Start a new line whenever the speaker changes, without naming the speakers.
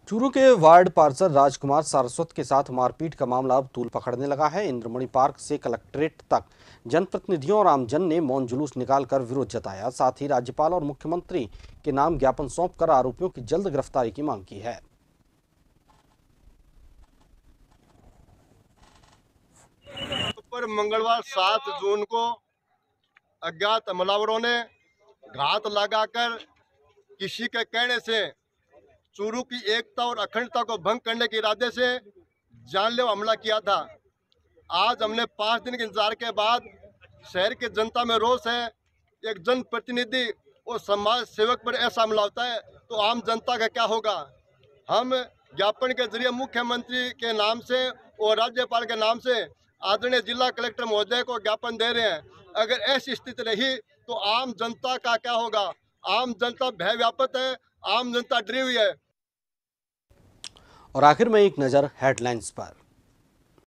चूरू के वार्ड पार्षद राजकुमार सारस्वत के साथ मारपीट का मामला अब तूल पकड़ने लगा है। इंद्रमणि पार्क से कलेक्ट्रेट तक जनप्रतिनिधियों और आमजन ने मौन जुलूस निकालकर विरोध जताया। साथ ही राज्यपाल और मुख्यमंत्री के नाम ज्ञापन सौंपकर आरोपियों की जल्द गिरफ्तारी की मांग की है।
पर मंगलवार 7 जून को अज्ञात हमलावरों ने घात लगाकर किसी के कहने से चूरू की एकता और अखंडता को भंग करने के इरादे से जानलेवा हमला किया था। आज हमने 5 दिन के इंतजार के बाद शहर की जनता में रोष है। एक जनप्रतिनिधि और समाज सेवक पर ऐसा हमला होता है तो आम जनता का क्या होगा। हम ज्ञापन के जरिए मुख्यमंत्री के नाम से और राज्यपाल के नाम से आदरणीय जिला कलेक्टर महोदय को ज्ञापन दे रहे हैं। अगर ऐसी स्थिति रही तो आम जनता का क्या होगा। आम जनता भय व्याप्त है, आम जनता डरी हुई है।
और आखिर में एक नजर हेडलाइंस पर।